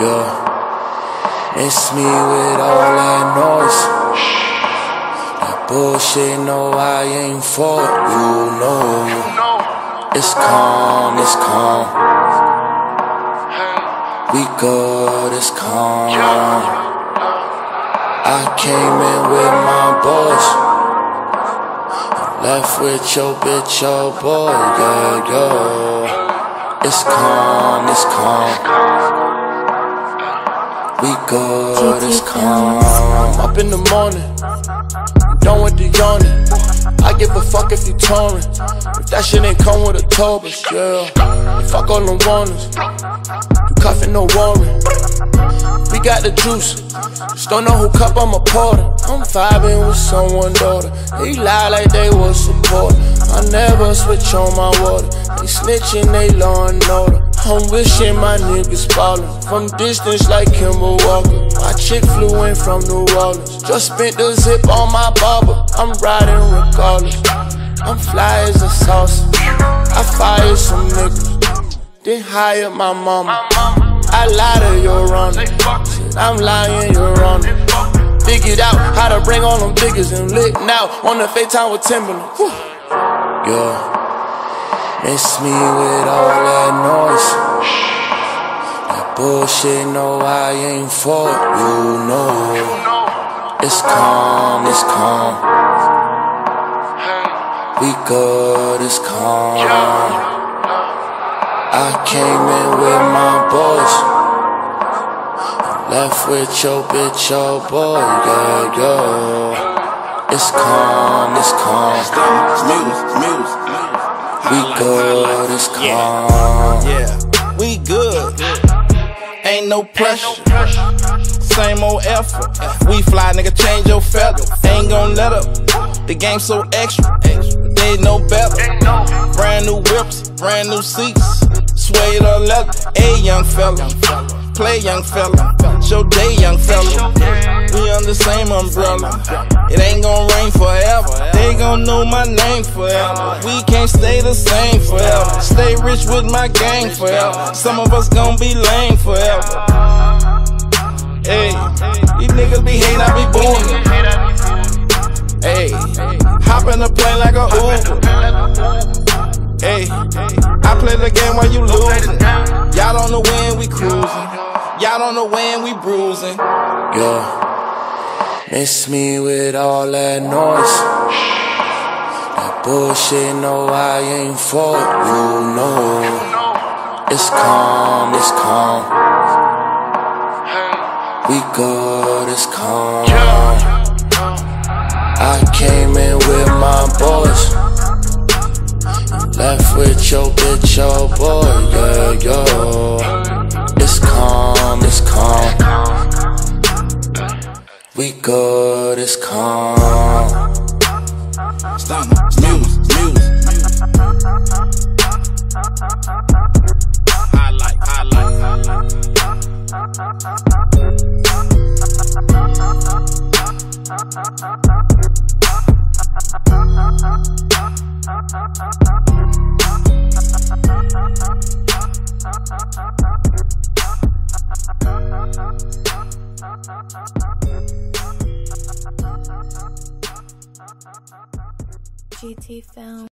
Yeah, miss me with all that noise. That bullshit, no, I ain't for it, you know. It's calm, it's calm. We good, it's calm. I came in with my boys, left with your bitch, your boy, yeah, yeah. It's calm, it's calm. We good, it's calm. Up in the morning, done with the yawning. I give a fuck if you touring, if that shit ain't come with a toll, but yeah. Fuck all them warnings, you cuffin' no warrant. We got the juice, just don't know who cup I'ma pour it. I'm vibing with someone's daughter, they lie like they was support. I never switch on my water, they snitching, they law and order. I'm wishing my niggas ballin' from distance like Kimber Walker. My chick flew in from New Orleans, just spent the zip on my barber. I'm riding regardless, I'm fly as a saucer. I fired some niggas, then hired my mama. I lied to your honor, said I'm lying, your honor. Figured out how to bring all them niggas and lit now on the FaceTime with Timberland. Yeah. Miss me with all that noise. That bullshit, no, I ain't for it, you know. It's calm, it's calm. We good, it's calm. I came in with my boys, left with your bitch, your boy, yeah, yeah. It's calm, it's calm. We good, it's calm. Yeah, we good. Ain't no pressure. Same old effort. We fly, nigga, change your feather. Ain't gon' let up. The game so extra. They know better. Brand new whips, brand new seats. Suede or leather. Hey, young fella. Play, young fella. Show day, young fella. We under the same umbrella. It ain't gon' rain forever. They gon' know my name forever. We can't stay the same forever. Stay rich with my gang forever. Some of us gon' be lame forever. Hey, these niggas be hatin', I be booming. Hey, hop in the plane like a Uber. Hey, I play the game while you losing. Y'all don't know when we cruising. Y'all don't know when we bruising. Yeah. Miss me with all that noise. That bullshit, no, I ain't for it, you know. It's calm, it's calm. We good, it's calm. I came in with my boys, left with your bitch, your boy, yeah, yeah. It's calm, it's calm. We good, it's calm. Stunner, music. Highlight. GT Film.